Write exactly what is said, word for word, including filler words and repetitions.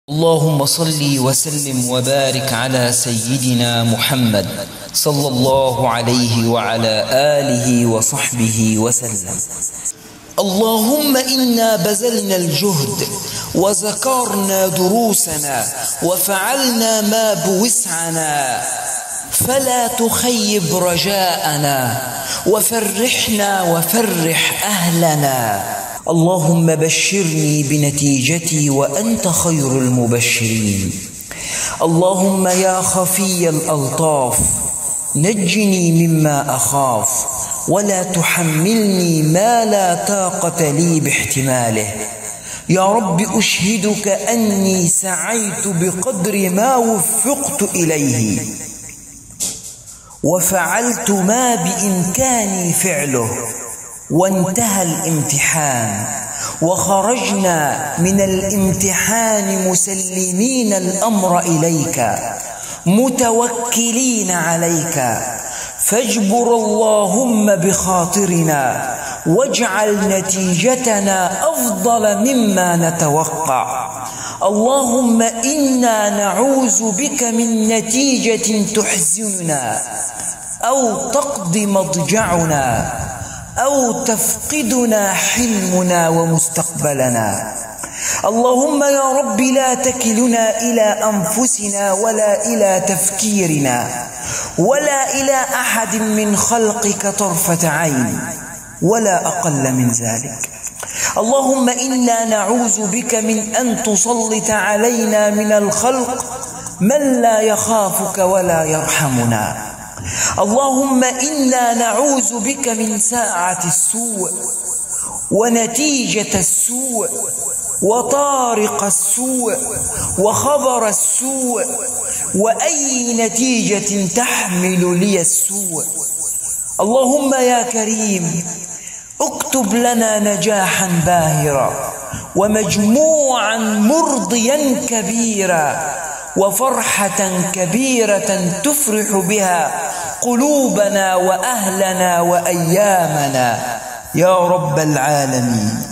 اللهم صل وسلم وبارك على سيدنا محمد صلى الله عليه وعلى آله وصحبه وسلم. اللهم إنا بذلنا الجهد وذكرنا دروسنا وفعلنا ما بوسعنا، فلا تخيب رجاءنا وفرحنا وفرح أهلنا. اللهم بشرني بنتيجتي وأنت خير المبشرين. اللهم يا خفي الألطاف نجني مما أخاف ولا تحملني ما لا طاقة لي باحتماله. يا رب أشهدك أني سعيت بقدر ما وفقت إليه وفعلت ما بإمكاني فعله، وانتهى الامتحان وخرجنا من الامتحان مسلمين الأمر إليك متوكلين عليك، فاجبر اللهم بخاطرنا واجعل نتيجتنا أفضل مما نتوقع. اللهم إنا نعوذ بك من نتيجة تحزننا أو تقضي مضجعنا أو تفقدنا حلمنا ومستقبلنا. اللهم يا رب لا تكلنا إلى أنفسنا ولا إلى تفكيرنا ولا إلى أحد من خلقك طرفة عين ولا أقل من ذلك. اللهم إنا نعوذ بك من أن تسلط علينا من الخلق من لا يخافك ولا يرحمنا. اللهم إنا نعوذ بك من ساعة السوء ونتيجة السوء وطارق السوء وخبر السوء وأي نتيجة تحمل لي السوء. اللهم يا كريم اكتب لنا نجاحا باهرا ومجموعا مرضيا كبيرا وفرحة كبيرة تفرح بها قلوبنا وأهلنا وأيامنا يا رب العالمين.